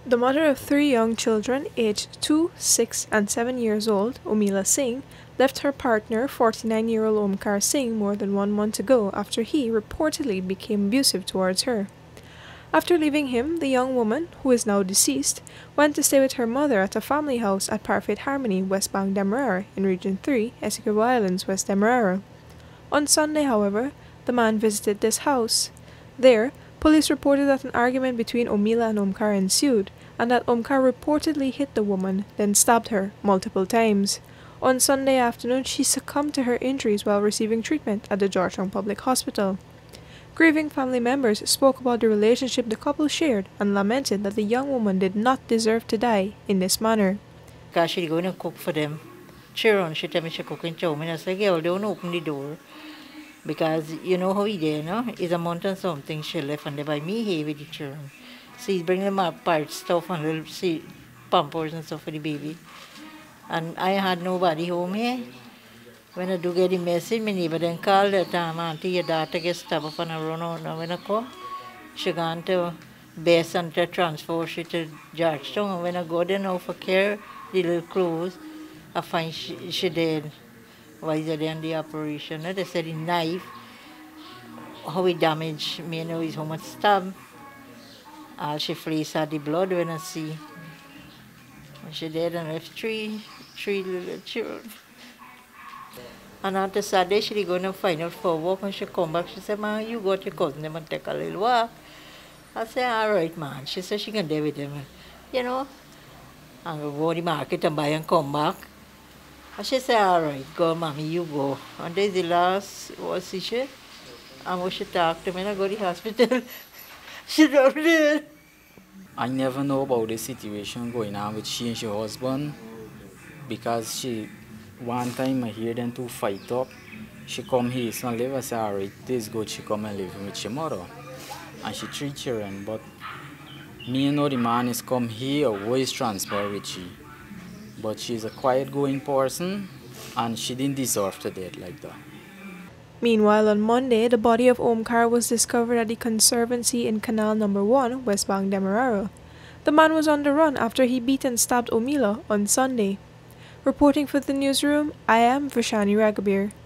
The mother of three young children, aged 2, 6, and 7 years old, Umila Singh, left her partner, 49-year-old Omkar Singh, more than 1 month ago after he reportedly became abusive towards her. After leaving him, the young woman, who is now deceased, went to stay with her mother at a family house at Parfait Harmony, West Bank Demerara, in Region 3, Essequibo Islands, West Demerara. On Sunday, however, the man visited this house. There, police reported that an argument between Umila and Omkar ensued, and that Omkar reportedly hit the woman, then stabbed her multiple times. On Sunday afternoon, she succumbed to her injuries while receiving treatment at the Georgetown Public Hospital. Grieving family members spoke about the relationship the couple shared and lamented that the young woman did not deserve to die in this manner. Because she's going to cook for them. Children, she tell me she's cooking chow. I say, girl, don't open the door. Because you know how he did, no? It's a month and something she left and they buy me here with the children. So he's bringing them up part stuff and little pampers and stuff for the baby. And I had nobody home here. When I do get the message, my neighbor then called that time, auntie, your daughter gets stabbed up and I run out. And when I come, she gone to Best and to transfer she to Georgetown. And when I go there now for care, the little clothes, I find she dead. Wiser than the operation. They said the knife, how it damaged me, you know, is how much stab. All she flees had the blood when I see. When she dead and left three little children. And after Saturday, she going to find out for work. When she come back, she said, man, you got your cousin, them and take a little walk. I said, all right, man. She said she can deal with them, you know. And go to the market and buy and come back. And she said, all right, go, mommy, you go. And there's the last, what's she? And when she talked to me, I go to the hospital. She don't live. I never know about the situation going on with she and her husband because one time I hear them two fight up. She come here, so I live. I say, all right, this good. She come and live with your mother. And she 3 children, but me and the man is come here, always transfer with she. But she's a quiet going person and she didn't deserve to death like that. Meanwhile, on Monday, the body of Omkar was discovered at the Conservancy in Canal No. 1, West Bank Demerara. The man was on the run after he beat and stabbed Umila on Sunday. Reporting for the newsroom, I am Vashani Ragabir.